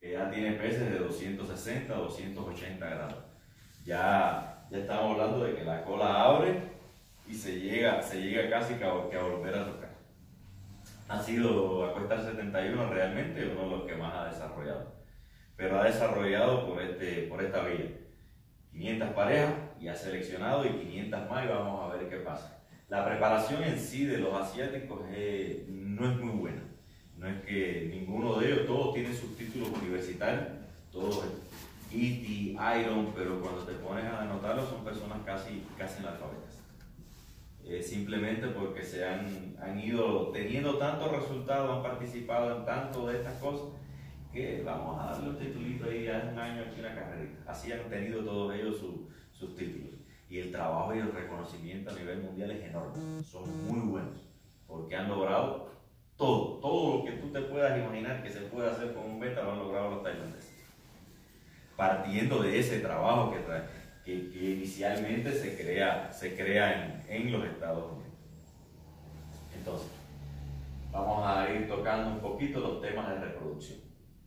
que ya tiene peces de 260 a 280 grados. Ya estamos hablando de que la cola abre y se llega casi que a volver a tocar. Ha sido Aquesta 71 realmente uno de los que más ha desarrollado, pero ha desarrollado por esta vía 500 parejas y ha seleccionado y 500 más, y vamos a ver qué pasa. La preparación en sí de los asiáticos no es muy buena. No es que ninguno de ellos, todos tienen sus títulos universitarios, todos ITI, Iron, pero cuando te pones a anotarlos son personas casi analfabetas. Simplemente porque se han ido teniendo tantos resultados, han participado en tanto de estas cosas, que vamos a darle un titulito ahí, hace un año aquí una carrerita. Así han tenido todos ellos sus títulos. Y el trabajo y el reconocimiento a nivel mundial es enorme. Son muy buenos, porque han logrado todo lo que tú te puedas imaginar que se puede hacer con un beta, lo han logrado los tailandeses. Partiendo de ese trabajo que inicialmente se crea en los Estados Unidos. Entonces, vamos a ir tocando un poquito los temas de reproducción.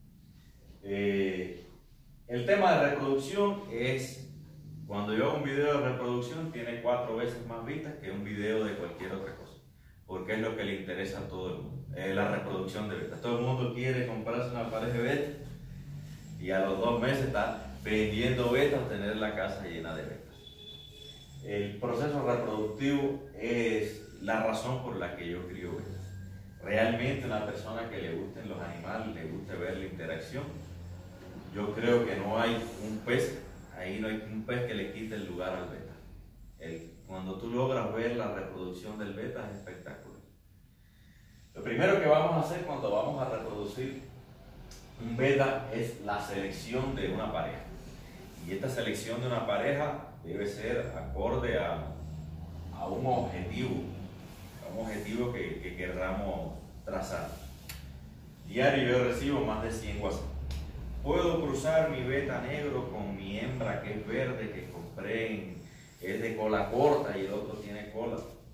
El tema de reproducción es, cuando yo hago un video de reproducción, tiene 4 veces más vistas que un video de cualquier otra cosa, porque es lo que le interesa a todo el mundo, la reproducción de betas. Todo el mundo quiere comprarse una pareja de betas y a los 2 meses está vendiendo betas, tener la casa llena de betas. El proceso reproductivo es la razón por la que yo crío betas. Realmente una persona que le gusten los animales, le guste ver la interacción, yo creo que no hay un pez, ahí no hay un pez que le quite el lugar al beta. Cuando tú logras ver la reproducción del beta es espectacular. Lo primero que vamos a hacer cuando vamos a reproducir un beta es la selección de una pareja. Y esta selección de una pareja debe ser acorde a un objetivo que querramos trazar. Diario yo recibo más de 100 WhatsApp. Puedo cruzar mi beta negro con mi hembra que es verde, que compré, es de cola corta y el otro tiene cola.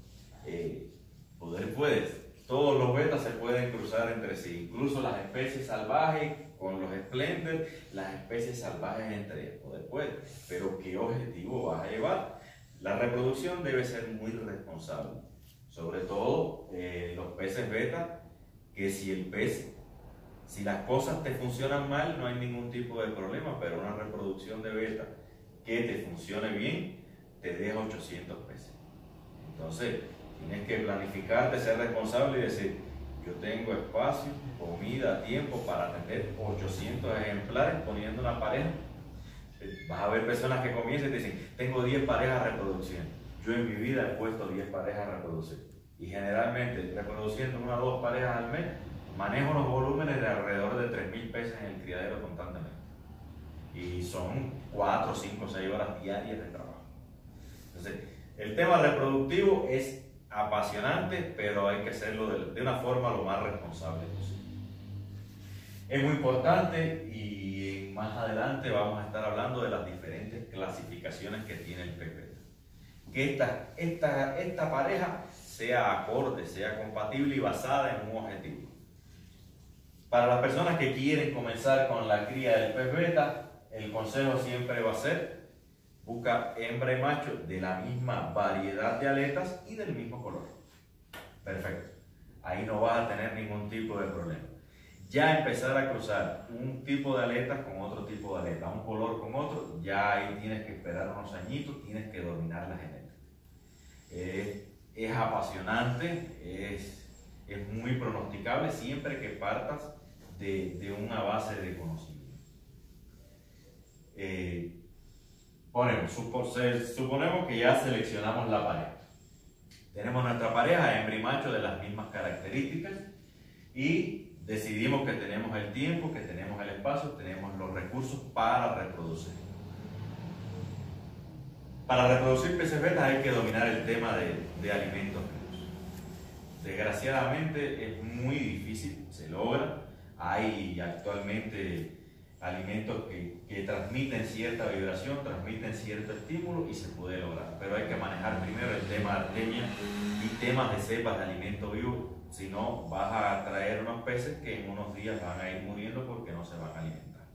Puedes. Todos los betas se pueden cruzar entre sí, incluso las especies salvajes con los Splendor, las especies salvajes entre ellas. Puede. Pero ¿qué objetivo vas a llevar? La reproducción debe ser muy responsable, sobre todo los peces beta, que si las cosas te funcionan mal, no hay ningún tipo de problema, pero una reproducción de beta que te funcione bien, te deja 800 peces. Entonces, tienes que planificarte, ser responsable y decir, yo tengo espacio, comida, tiempo para atender 800 ejemplares poniendo una pareja. Vas a ver personas que comienzan y te dicen, tengo 10 parejas reproduciendo. Yo en mi vida he puesto 10 parejas a reproducir. Y generalmente, reproduciendo 1 o 2 parejas al mes, manejo unos volúmenes de alrededor de 3.000 peces en el criadero constantemente. Y son 4, 5, 6 horas diarias de trabajo. Entonces, el tema reproductivo es apasionante, pero hay que hacerlo de una forma lo más responsable posible. Es muy importante y más adelante vamos a estar hablando de las diferentes clasificaciones que tiene el pez beta. Que esta pareja sea acorde, sea compatible y basada en un objetivo. Para las personas que quieren comenzar con la cría del pez beta, el consejo siempre va a ser: busca hembra y macho de la misma variedad de aletas y del mismo color. Perfecto. Ahí no vas a tener ningún tipo de problema. Ya empezar a cruzar un tipo de aletas con otro tipo de aleta, un color con otro, ya ahí tienes que esperar unos añitos, tienes que dominar la genética. Es apasionante, es muy pronosticable siempre que partas de una base de conocimiento. Suponemos que ya seleccionamos la pareja. Tenemos nuestra pareja, hembra y macho, de las mismas características, y decidimos que tenemos el tiempo, que tenemos el espacio, tenemos los recursos para reproducir. Para reproducir peces betas hay que dominar el tema de alimentos. Desgraciadamente es muy difícil, se logra. Hay actualmente alimentos que transmiten cierta vibración, transmiten cierto estímulo y se puede lograr. Pero hay que manejar primero el tema de artemia y temas de cepas de alimento vivo. Si no, vas a traer unos peces que en unos días van a ir muriendo porque no se van a alimentar.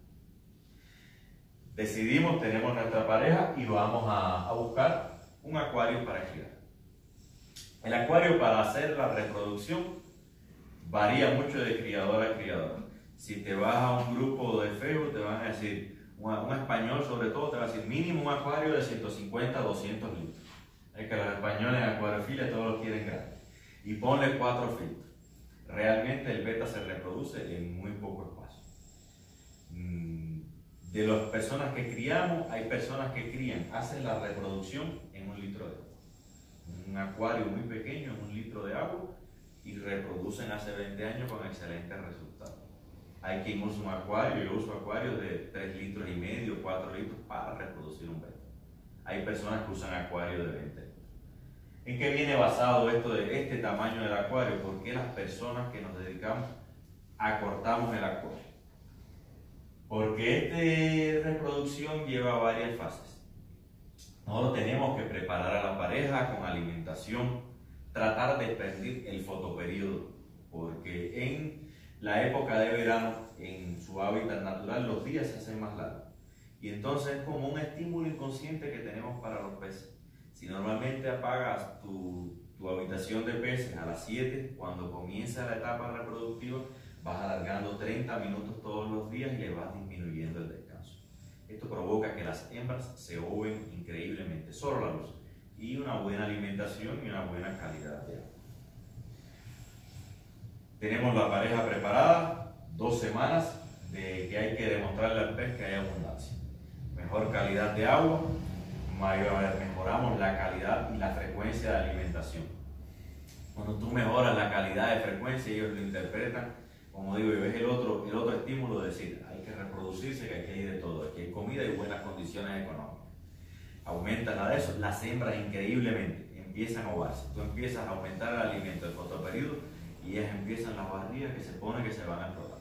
Decidimos, tenemos nuestra pareja y vamos a buscar un acuario para criar. El acuario para hacer la reproducción varía mucho de criador a criador. Si te vas a un grupo de Facebook te van a decir, un español sobre todo te va a decir mínimo un acuario de 150 a 200 litros. Es que los españoles en acuariofilia todos lo quieren grande. Y ponle 4 filtros. Realmente el beta se reproduce en muy poco espacio. De las personas que criamos, hay personas que crían, hacen la reproducción en 1 litro de agua. Un acuario muy pequeño, en 1 litro de agua, y reproducen hace 20 años con excelentes resultados. Hay quien usa un acuario, yo uso acuarios de 3 litros y medio, 4 litros para reproducir un beta. Hay personas que usan acuarios de 20 litros. ¿En qué viene basado esto de este tamaño del acuario? ¿Por qué las personas que nos dedicamos acortamos el acuario? Porque esta reproducción lleva varias fases. Nosotros tenemos que preparar a la pareja con alimentación, tratar de expandir el fotoperíodo, porque en la época de verano, en su hábitat natural, los días se hacen más largos. Y entonces es como un estímulo inconsciente que tenemos para los peces. Si normalmente apagas tu habitación de peces a las 7, cuando comienza la etapa reproductiva, vas alargando 30 minutos todos los días y le vas disminuyendo el descanso. Esto provoca que las hembras se oven increíblemente, solo la luz, y una buena alimentación y una buena calidad de agua. Tenemos la pareja preparada, 2 semanas de que hay que demostrarle al pez que hay abundancia. Mejor calidad de agua, mejoramos la calidad y la frecuencia de alimentación. Cuando tú mejoras la calidad de frecuencia, ellos lo interpretan, como digo, y ves el otro estímulo de decir, hay que reproducirse, que aquí hay de todo, aquí hay comida y buenas condiciones económicas. Aumentan a eso, las hembras increíblemente empiezan a ovarse. Tú empiezas a aumentar el alimento del fotoperíodo y ellas empiezan las barrigas que se ponen que se van a explotar.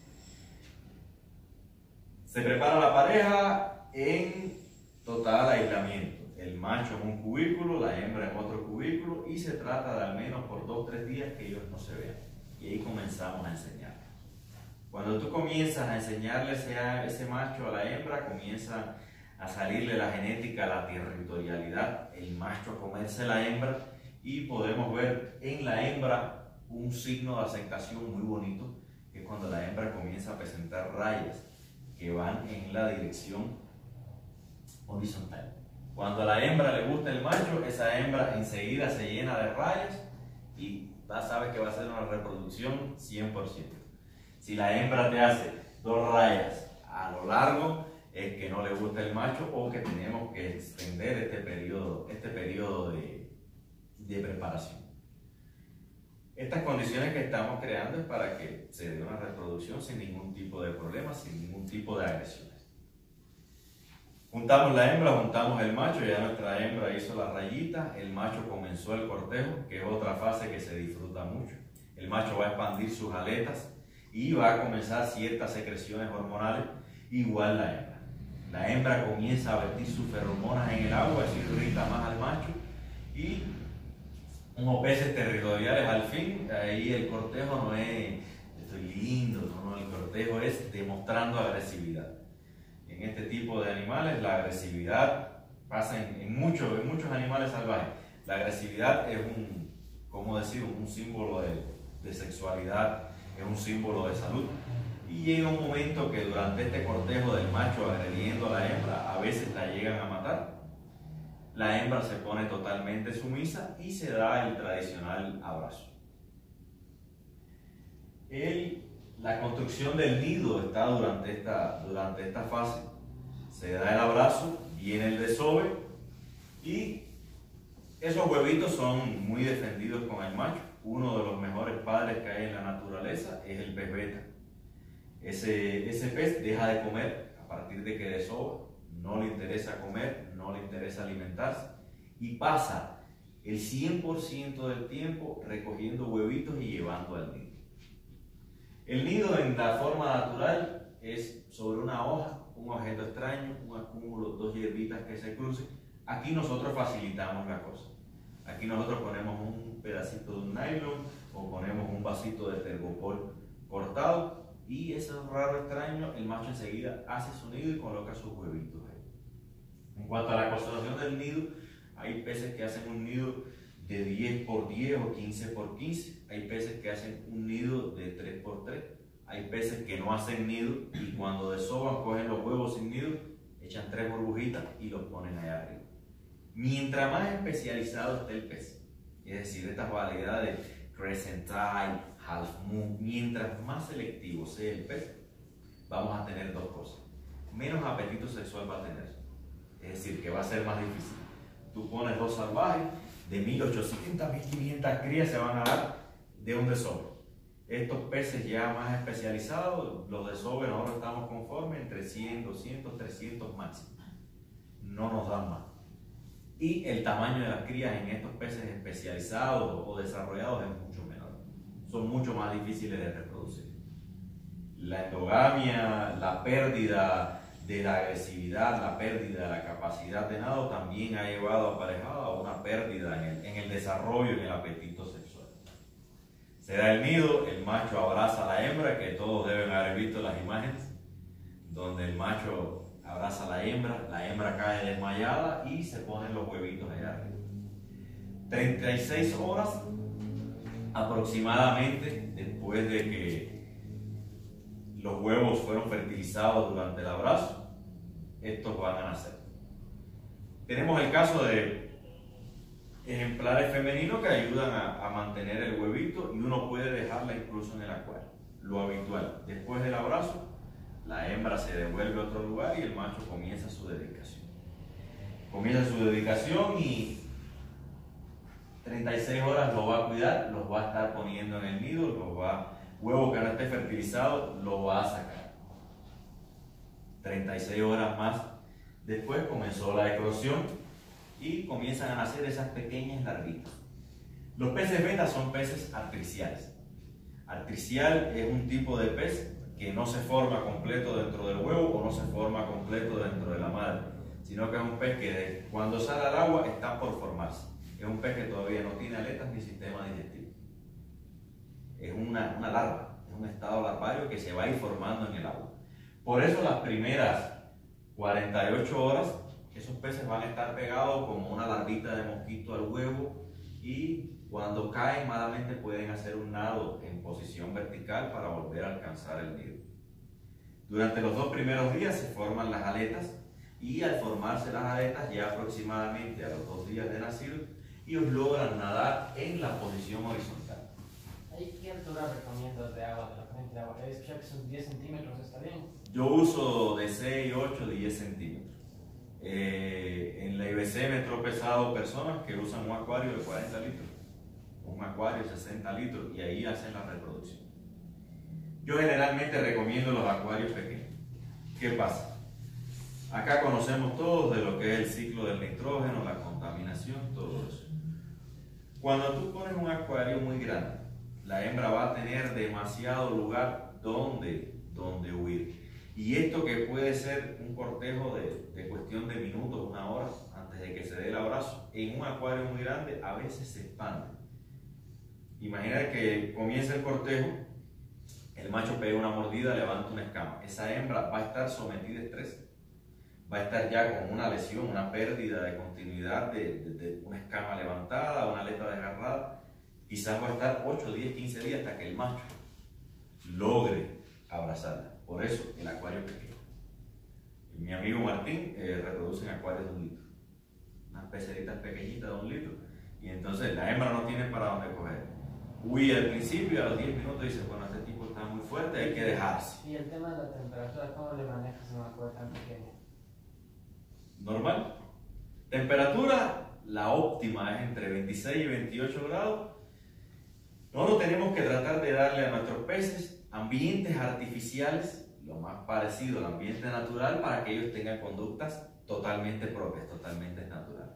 Se prepara la pareja en total aislamiento. El macho en un cubículo, la hembra en otro cubículo, y se trata de al menos por 2 o 3 días que ellos no se vean. Y ahí comenzamos a enseñar. Cuando tú comienzas a enseñarle ese macho a la hembra, comienza a salirle la genética, la territorialidad, el macho a comerse la hembra, y podemos ver en la hembra un signo de aceptación muy bonito, que es cuando la hembra comienza a presentar rayas que van en la dirección horizontal. Cuando a la hembra le gusta el macho, esa hembra enseguida se llena de rayas y ya sabes que va a ser una reproducción 100%. Si la hembra te hace 2 rayas a lo largo, es que no le gusta el macho o que tenemos que extender este periodo de preparación. Estas condiciones que estamos creando es para que se dé una reproducción sin ningún tipo de problema, sin ningún tipo de agresiones. Juntamos la hembra, juntamos el macho, ya nuestra hembra hizo la rayita, el macho comenzó el cortejo, que es otra fase que se disfruta mucho. El macho va a expandir sus aletas y va a comenzar ciertas secreciones hormonales, igual la hembra. La hembra comienza a vertir sus feromonas en el agua, eso irrita más al macho, y unos peces territoriales al fin. Ahí el cortejo no es estoy lindo, no, el cortejo es demostrando agresividad. En este tipo de animales la agresividad pasa en muchos animales salvajes. La agresividad es un símbolo de sexualidad, es un símbolo de salud. Y llega un momento que durante este cortejo del macho agrediendo a la hembra, a veces la llegan a matar. La hembra se pone totalmente sumisa y se da el tradicional abrazo. La construcción del nido está durante esta fase. Se da el abrazo, viene el desove y esos huevitos son muy defendidos con el macho. Uno de los mejores padres que hay en la naturaleza es el pez beta. Ese pez deja de comer a partir de que desova, no le interesa comer, no le interesa alimentarse y pasa el 100% del tiempo recogiendo huevitos y llevando al nido. El nido en la forma natural es sobre una hoja, un objeto extraño, un acúmulo, 2 hierbitas que se crucen. Aquí nosotros facilitamos la cosa. Aquí nosotros ponemos un pedacito de un nylon o ponemos un vasito de tergopol cortado y ese raro extraño, el macho enseguida hace su nido y coloca sus huevitos ahí. En cuanto a la construcción del nido, hay peces que hacen un nido de 10 por 10 o 15 por 15. Hay peces que hacen un nido de 3 por 3. Hay peces que no hacen nido y cuando desovan cogen los huevos sin nido, echan 3 burbujitas y los ponen allá arriba. Mientras más especializado esté el pez, es decir, estas variedades Crescent Tide, Half Moon, mientras más selectivo sea el pez, vamos a tener dos cosas. Menos apetito sexual va a tener, es decir, que va a ser más difícil. Tú pones dos salvajes, de 1800 a 1500 crías se van a dar de un desove. Estos peces ya más especializados, los desoves ahora estamos conformes entre 100, 200, 300 máximo. No nos dan más. Y el tamaño de las crías en estos peces especializados o desarrollados es mucho menor. Son mucho más difíciles de reproducir. La endogamia, la pérdida de la agresividad, la pérdida de la capacidad de nado también ha llevado aparejado a una pérdida en el desarrollo, en el apetito sexual. Se da el nido, el macho abraza a la hembra, que todos deben haber visto las imágenes, donde el macho abraza a la hembra cae desmayada y se ponen los huevitos allá arriba. 36 horas aproximadamente después de que los huevos fueron fertilizados durante el abrazo, estos van a nacer. Tenemos el caso de ejemplares femeninos que ayudan a mantener el huevito y uno puede dejarla incluso en el acuario. Lo habitual, después del abrazo, la hembra se devuelve a otro lugar y el macho comienza su dedicación. Comienza su dedicación y 36 horas lo va a cuidar, los va a estar poniendo en el nido, huevo que no esté fertilizado, lo va a sacar. 36 horas más después comenzó la eclosión y comienzan a nacer esas pequeñas larvitas. Los peces beta son peces artriciales. Artricial es un tipo de pez que no se forma completo dentro del huevo o no se forma completo dentro de la madre, sino que es un pez que cuando sale al agua está por formarse. Es un pez que todavía no tiene aletas ni sistema digestivo. Es una larva, es un estado larvario que se va a ir formando en el agua. Por eso las primeras 48 horas, esos peces van a estar pegados como una larvita de mosquito al huevo y cuando caen malamente pueden hacer un nado en posición vertical para volver a alcanzar el nido. Durante los 2 primeros días se forman las aletas y al formarse las aletas ya aproximadamente a los 2 días de nacido ellos logran nadar en la posición horizontal. ¿Qué altura recomiendas de agua, de la corriente de agua? ¿He escuchado que son 10 centímetros? ¿Está bien? Yo uso de 6, 8, 10 centímetros. En la IBC me he tropezado personas que usan un acuario de 40 litros, un acuario de 60 litros y ahí hacen la reproducción. Yo generalmente recomiendo los acuarios pequeños. ¿Qué pasa? Acá conocemos todos de lo que es el ciclo del nitrógeno, la contaminación, todo eso. Cuando tú pones un acuario muy grande, la hembra va a tener demasiado lugar donde huir. Y esto que puede ser un cortejo de cuestión de minutos, 1 hora, antes de que se dé el abrazo, en un acuario muy grande a veces se expande. Imagina que comienza el cortejo, el macho pega una mordida, levanta una escama. Esa hembra va a estar sometida a estrés, va a estar ya con una lesión, una pérdida de continuidad de una escama levantada, una aleta desgarrada. Quizás va a estar 8, 10, 15 días hasta que el macho logre abrazarla. Por eso el acuario pequeño. Mi amigo Martín reproduce en acuarios de 1 litro. Unas peceritas pequeñitas de 1 litro. Y entonces la hembra no tiene para dónde coger. Huye al principio y a los 10 minutos dice, bueno, este tipo está muy fuerte, hay que dejarse. ¿Y el tema de la temperatura, cómo le manejas en un acuario tan pequeño? Normal. Temperatura, la óptima es entre 26 y 28 grados. Nosotros tenemos que tratar de darle a nuestros peces ambientes artificiales, lo más parecido al ambiente natural, para que ellos tengan conductas totalmente propias, totalmente naturales.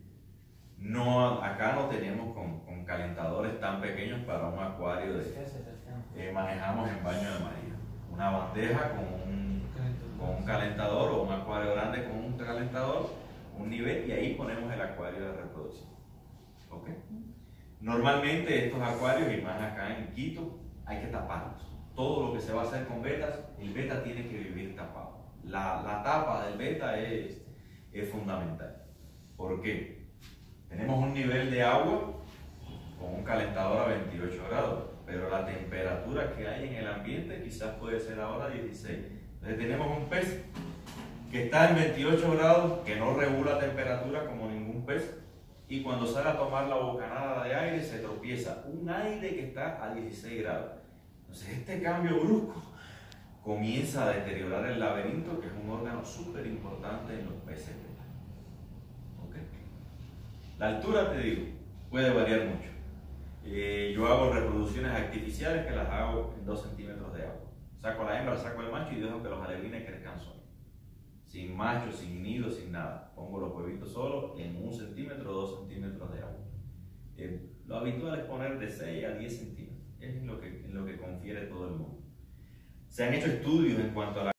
No, acá no tenemos con calentadores tan pequeños para un acuario manejamos en baño de María. Una bandeja con un calentador o un acuario grande con un calentador, un nivel, y ahí ponemos el acuario de reproducción. ¿Okay? Normalmente estos acuarios, y más acá en Quito, hay que taparlos. todo lo que se va a hacer con betas, el beta tiene que vivir tapado. La tapa del beta es fundamental. ¿Por qué? Tenemos un nivel de agua con un calentador a 28 grados, pero la temperatura que hay en el ambiente quizás puede ser ahora 16. Entonces tenemos un pez que está en 28 grados, que no regula temperatura como ningún pez, y cuando sale a tomar la bocanada de aire se tropieza un aire que está a 16 grados. Entonces este cambio brusco comienza a deteriorar el laberinto, que es un órgano súper importante en los peces. ¿Okay? La altura, te digo, puede variar mucho. Yo hago reproducciones artificiales que las hago en 2 centímetros de agua. Saco a la hembra, saco al macho y dejo que los alevines crezcan solos. Sin macho, sin nido, sin nada. Pongo los huevitos solos en 1 centímetro o 2 centímetros de agua. Lo habitual es poner de 6 a 10 centímetros. Es en lo que confiere todo el mundo. Se han hecho estudios en cuanto a la